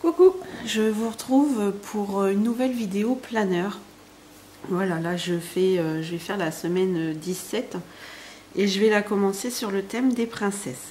Coucou, je vous retrouve pour une nouvelle vidéo planeur. Voilà, là je vais faire la semaine 17 et je vais la commencer sur le thème des princesses.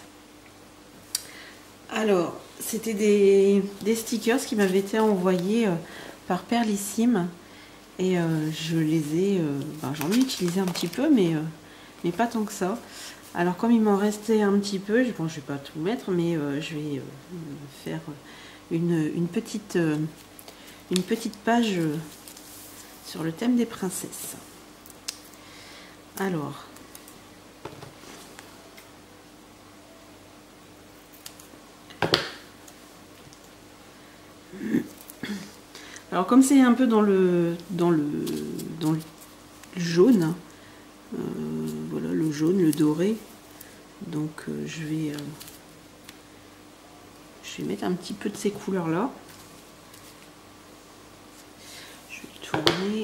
Alors, c'était des stickers qui m'avaient été envoyés par Perlissime et je les ai, j'en ai utilisé un petit peu, mais pas tant que ça. Alors comme il m'en restait un petit peu, bon, je vais pas tout mettre, mais je vais faire une petite page sur le thème des princesses. Alors comme c'est un peu dans le jaune, voilà, le jaune, le doré, donc je vais mettre un petit peu de ces couleurs là. Je vais tourner.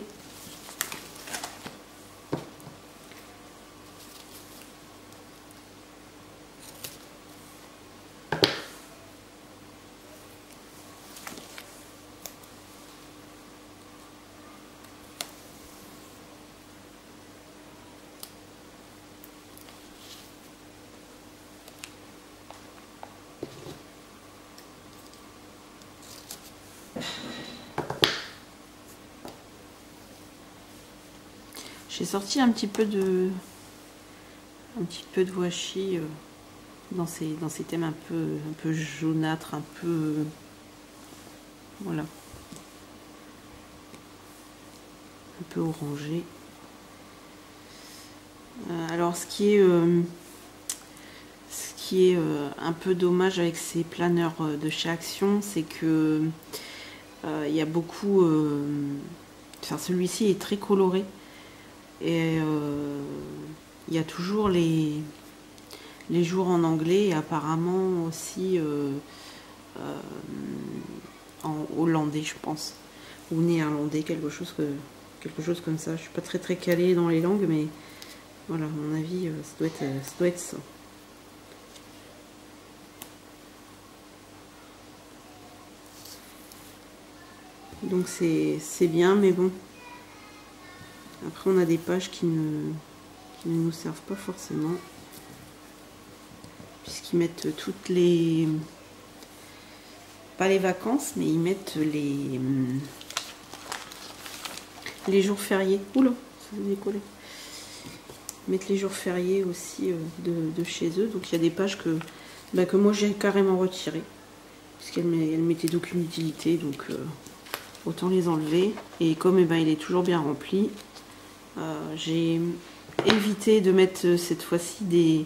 J'ai sorti un petit peu de washi dans ces thèmes un peu jaunâtres, un peu voilà, un peu orangé. Alors ce qui est un peu dommage avec ces planeurs de chez Action, c'est que il y a beaucoup, enfin celui-ci est très coloré. Et il y a toujours les jours en anglais et apparemment aussi en hollandais, je pense, ou néerlandais, quelque chose comme ça. Je suis pas très calée dans les langues, mais voilà, à mon avis, ça doit être ça. Donc c'est bien, mais bon. Après, on a des pages qui ne nous servent pas forcément, puisqu'ils mettent toutes les... pas les vacances, mais ils mettent les jours fériés. Oula, ça s'est décollé. Ils mettent les jours fériés aussi de chez eux. Donc il y a des pages que moi j'ai carrément retirées, puisqu'elles mettaient d'aucune utilité. Donc autant les enlever. Et comme il est toujours bien rempli, j'ai évité de mettre cette fois-ci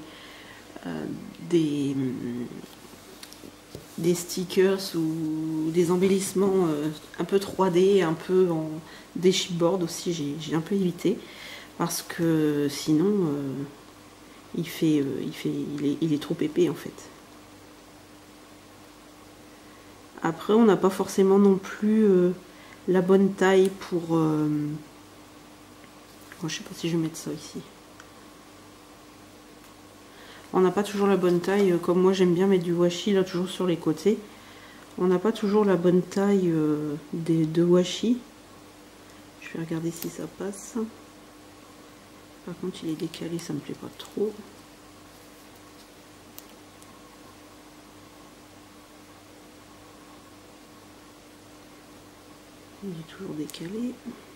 des stickers ou des embellissements un peu 3D, un peu des chipboards aussi. J'ai un peu évité parce que sinon il est trop épais en fait. Après, on n'a pas forcément non plus la bonne taille pour je sais pas si je vais mettre ça ici. On n'a pas toujours la bonne taille, comme moi j'aime bien mettre du washi là toujours sur les côtés. On n'a pas toujours la bonne taille de washi. Je vais regarder si ça passe. Par contre il est décalé, ça me plaît pas trop. Il est toujours décalé.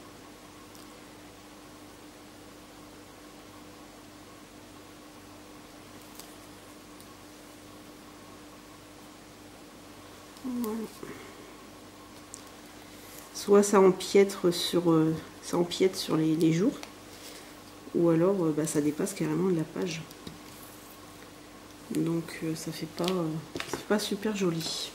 Voilà. Soit ça empiète sur les jours, ou alors ça dépasse carrément de la page. Donc ça fait pas super joli.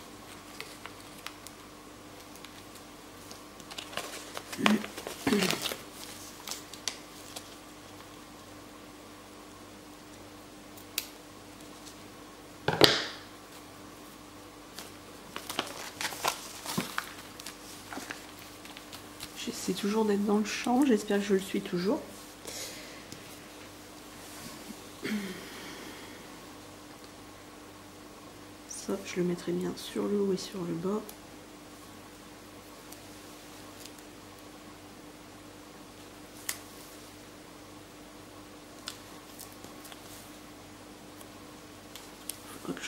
J'essaie toujours d'être dans le champ, j'espère que je le suis toujours. Ça, je le mettrai bien sur le haut et sur le bas.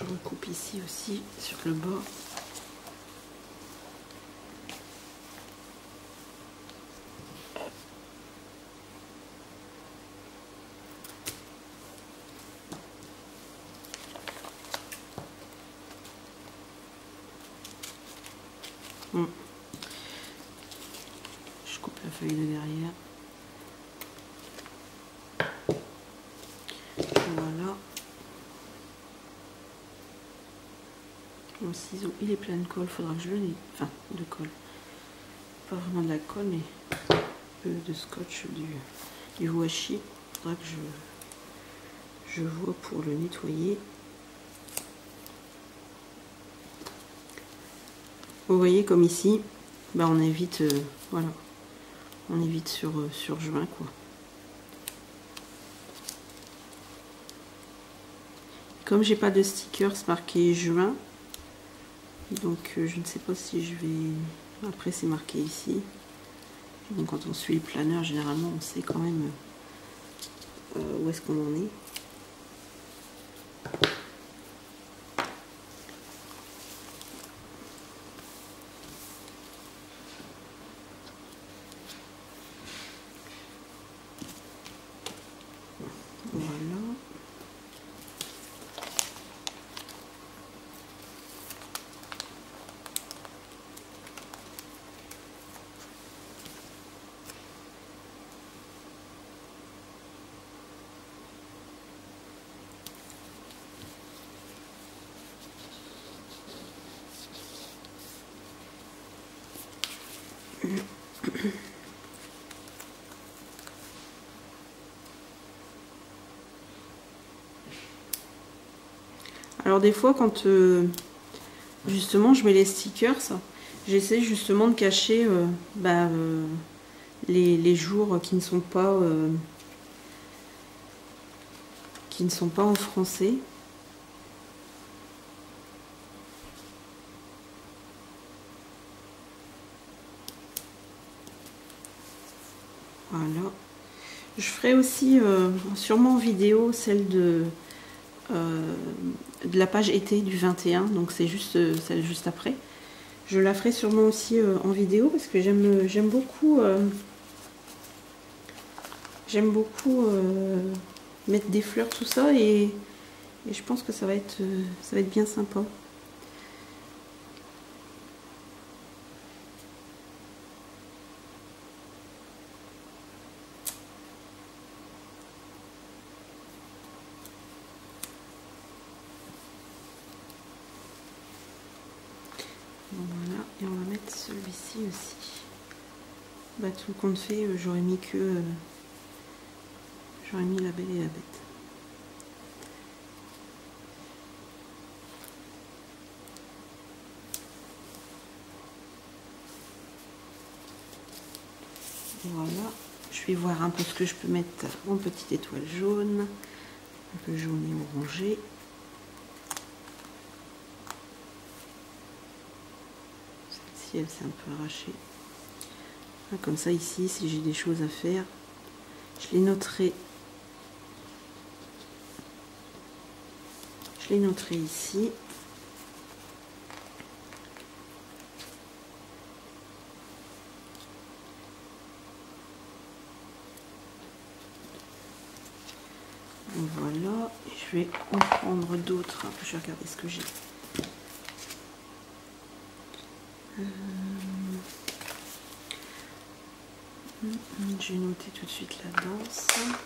je recoupe ici aussi sur le bord. Je coupe la feuille de derrière. Voilà. Mon ciseau, il est plein de colle. Faudra que je le nettoie. Enfin, de colle. Pas vraiment de la colle, mais un peu de scotch du washi. Faudra que je vois pour le nettoyer. Vous voyez comme ici, bah on évite, voilà, on évite sur juin quoi. Comme j'ai pas de stickers marqué juin, donc je ne sais pas si je vais. Après c'est marqué ici. Donc quand on suit le planeur, généralement on sait quand même où est-ce qu'on en est. Voilà. Alors des fois quand justement je mets les stickers, j'essaie justement de cacher les jours qui ne sont pas en français. Voilà. Je ferai aussi sûrement en vidéo celle de la page été du 21, donc c'est juste celle juste après. Je la ferai sûrement aussi en vidéo parce que j'aime beaucoup mettre des fleurs tout ça et je pense que ça va être bien sympa. Voilà, et on va mettre celui-ci aussi. Bah, tout compte fait, j'aurais mis la Belle et la Bête. Voilà, je vais voir un peu ce que je peux mettre en petite étoile jaune, un peu jaune et orangé. Celle-ci, elle s'est un peu arrachée. Comme ça ici, si j'ai des choses à faire, je les noterai. Je les noterai ici. Voilà, je vais en prendre d'autres. Je vais regarder ce que j'ai. J'ai noté tout de suite la danse.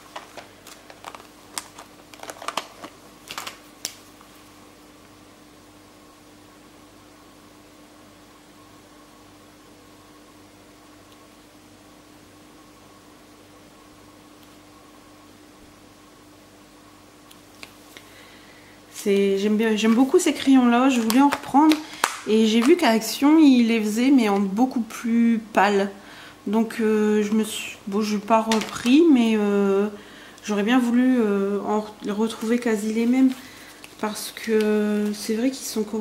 J'aime beaucoup ces crayons là, je voulais en reprendre et j'ai vu qu'à Action il les faisait mais en beaucoup plus pâle. Donc je n'ai pas repris, mais j'aurais bien voulu en retrouver quasi les mêmes parce que c'est vrai qu'ils sont quand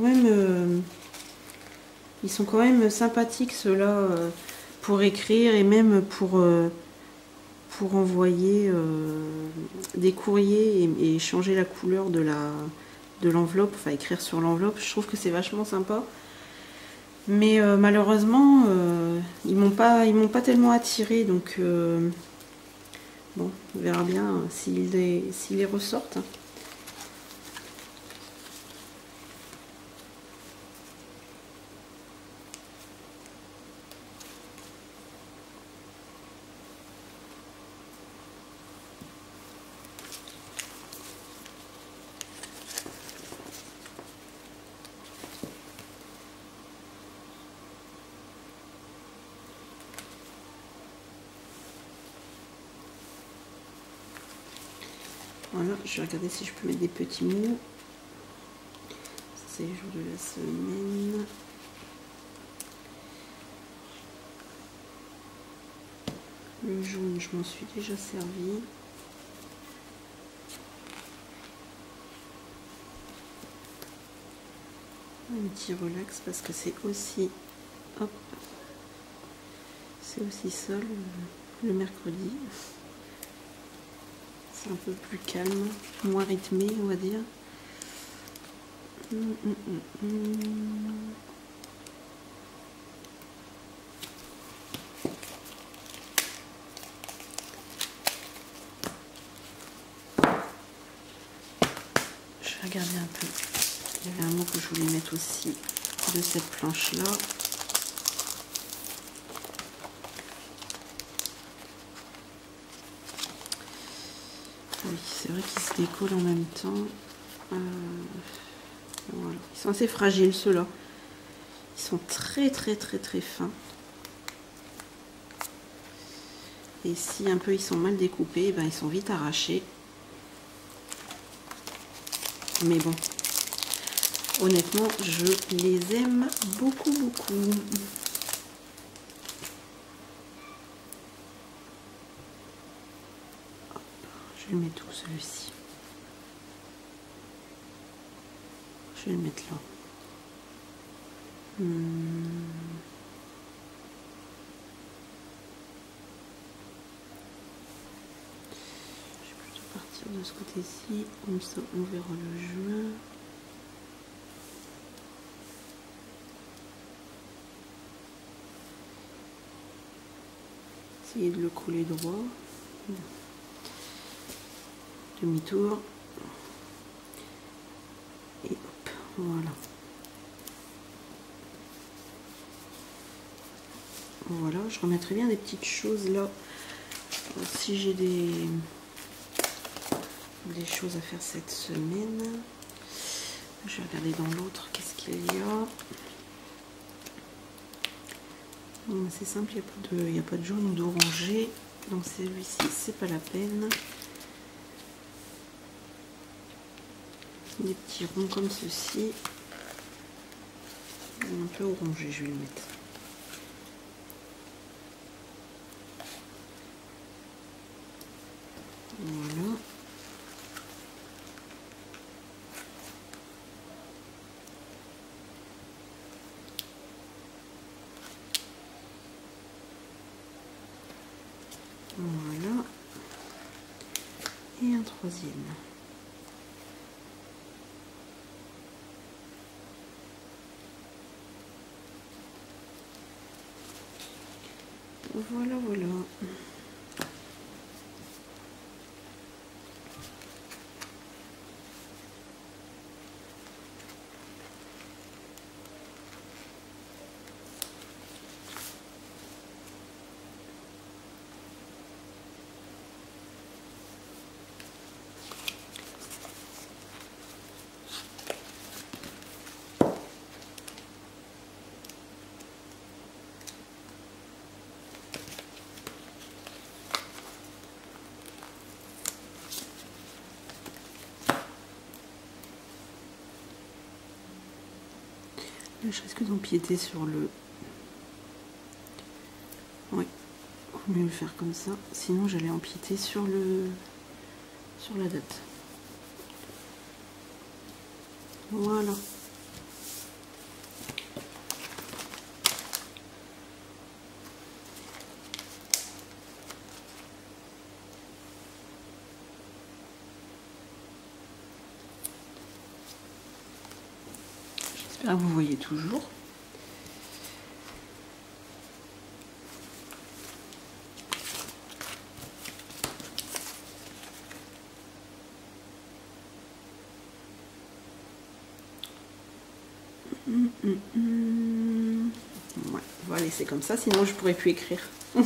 même sympathiques ceux-là pour écrire et même pour envoyer des courriers et changer la couleur de de l'enveloppe, enfin écrire sur l'enveloppe. Je trouve que c'est vachement sympa. Mais malheureusement, ils m'ont pas tellement attiré, donc bon, on verra bien s'ils les ressortent. Voilà, je vais regarder si je peux mettre des petits mots. C'est les jours de la semaine. Le jaune, je m'en suis déjà servi. Un petit relax parce que c'est aussi, hop, c'est aussi ça le mercredi. C'est un peu plus calme, moins rythmé, on va dire. Je vais regarder un peu. Il y avait un mot que je voulais mettre aussi de cette planche-là. Oui, c'est vrai qu'ils se décollent en même temps. Voilà. Ils sont assez fragiles, ceux-là. Ils sont très fins. Et si un peu ils sont mal découpés, ben, ils sont vite arrachés. Mais bon, honnêtement, je les aime beaucoup. Je vais le mettre où, celui-ci? Je vais le mettre là. Je vais plutôt partir de ce côté-ci, comme ça on verra le juin. Essayer de le coller droit. Demi-tour. Et hop, voilà. Voilà, je remettrai bien des petites choses là. Si j'ai des choses à faire cette semaine. Je vais regarder dans l'autre, qu'est-ce qu'il y a. C'est simple, il n'y a pas de jaune ou d'orangé. Donc celui-ci, c'est pas la peine. Des petits ronds comme ceci. Un peu orangé, je vais le mettre. Voilà. Voilà. Et un troisième. Voilà. Je risque d'empiéter sur le... Oui, vaut mieux le faire comme ça. Sinon, j'allais empiéter sur la date. Voilà. J'espère que vous voyez toujours. Ouais, on va laisser comme ça, sinon je pourrais plus écrire.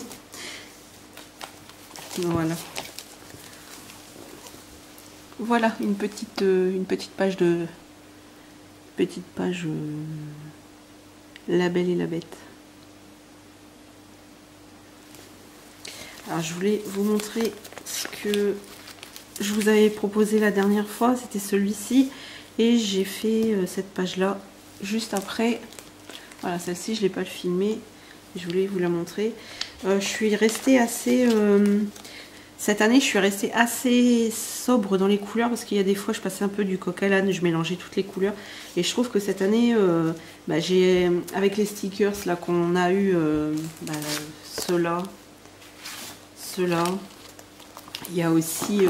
Voilà. Voilà une petite page de La Belle et la Bête. Alors je voulais vous montrer ce que je vous avais proposé la dernière fois, c'était celui-ci, et j'ai fait cette page là juste après. Voilà, celle-ci je l'ai pas filmée, je voulais vous la montrer. Je suis restée assez cette année, je suis restée assez sobre dans les couleurs parce qu'il y a des fois, je passais un peu du coq à l'âne, je mélangeais toutes les couleurs. Et je trouve que cette année, j'ai avec les stickers là qu'on a eu, ceux-là, il y a aussi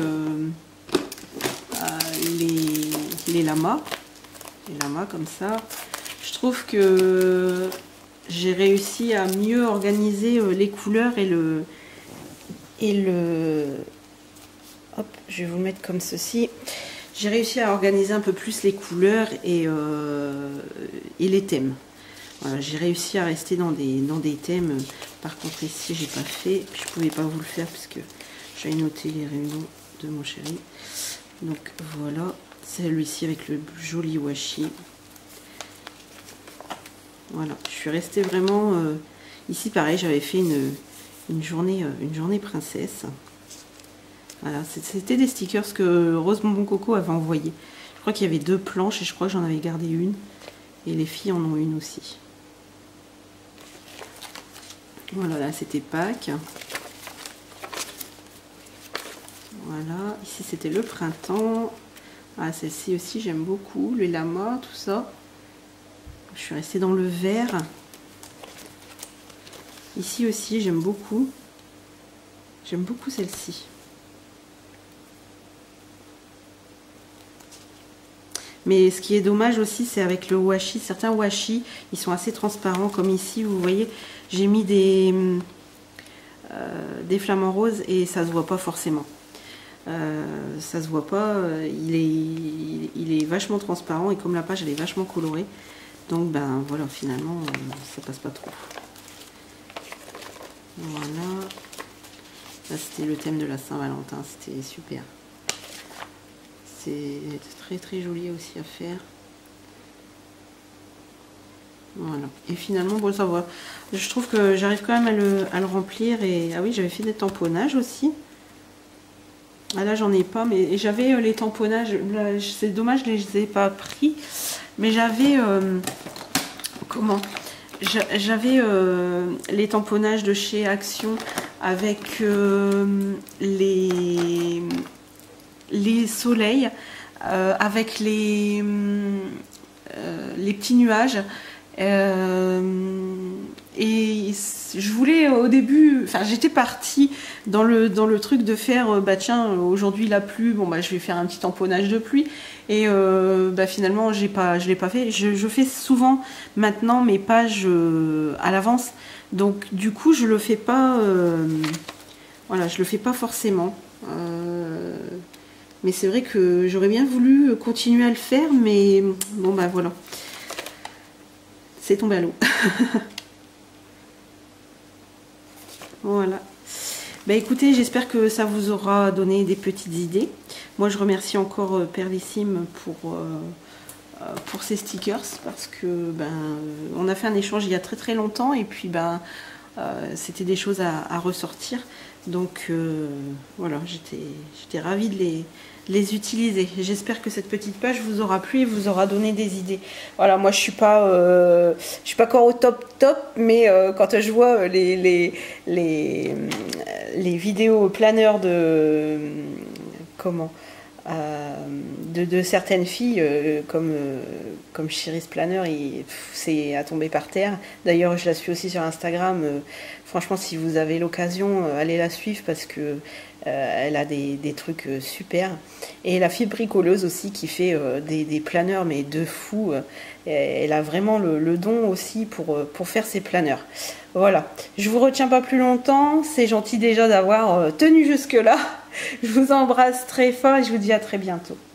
les lamas comme ça. Je trouve que j'ai réussi à mieux organiser les couleurs hop, je vais vous mettre comme ceci. J'ai réussi à organiser un peu plus les couleurs et les thèmes. Voilà, j'ai réussi à rester dans des thèmes. Par contre ici j'ai pas fait, puis je pouvais pas vous le faire puisque j'avais noté les réunions de mon chéri. Donc voilà, celui-ci avec le joli washi. Voilà, je suis restée vraiment ici pareil, j'avais fait une journée princesse. Voilà, c'était des stickers que Rose Bonbon Coco avait envoyé. Je crois qu'il y avait 2 planches et je crois que j'en avais gardé une. Et les filles en ont une aussi. Voilà, là c'était Pâques. Voilà, ici c'était le printemps. Ah, celle-ci aussi j'aime beaucoup, les lamas, tout ça. Je suis restée dans le vert. Ici aussi j'aime beaucoup. J'aime beaucoup celle-ci. Mais ce qui est dommage aussi, c'est avec le washi. Certains washi, ils sont assez transparents, comme ici, vous voyez. J'ai mis des flamants roses et ça se voit pas forcément. Ça se voit pas. Il est vachement transparent et comme la page elle est vachement colorée, donc ben voilà, finalement ça passe pas trop. Voilà. Là c'était le thème de la Saint-Valentin, c'était super. C'est très joli aussi à faire. Voilà. Et finalement, bon, ça va. Je trouve que j'arrive quand même à le remplir. Et ah oui, j'avais fait des tamponnages aussi. Ah là, j'en ai pas, mais j'avais les tamponnages. C'est dommage, je les ai pas pris. Mais j'avais j'avais les tamponnages de chez Action avec les soleils, avec les petits nuages. Et je voulais au début, enfin j'étais partie dans le truc de faire, bah tiens, aujourd'hui la pluie, bon bah je vais faire un petit tamponnage de pluie. Et bah finalement je l'ai pas fait. Je fais souvent maintenant mes pages à l'avance, donc du coup je le fais pas, voilà, je le fais pas forcément. Mais c'est vrai que j'aurais bien voulu continuer à le faire, mais bon bah voilà. C'est tombé à l'eau. Voilà. Bah écoutez, j'espère que ça vous aura donné des petites idées. Moi je remercie encore Perlissime pour ces stickers parce que ben on a fait un échange il y a très longtemps et puis ben c'était des choses à ressortir. Donc voilà, j'étais ravie de les utiliser. J'espère que cette petite page vous aura plu et vous aura donné des idées. Voilà, moi je suis pas encore au top, mais quand je vois les vidéos planeurs de de certaines filles comme Chiris Planner, c'est à tomber par terre. D'ailleurs, je la suis aussi sur Instagram. Franchement, si vous avez l'occasion, allez la suivre parce que elle a des trucs super. Et la fille bricoleuse aussi qui fait des planeurs mais de fou. Elle a vraiment le don aussi pour faire ses planeurs. Voilà, je vous retiens pas plus longtemps. C'est gentil déjà d'avoir tenu jusque là. Je vous embrasse très fort et je vous dis à très bientôt.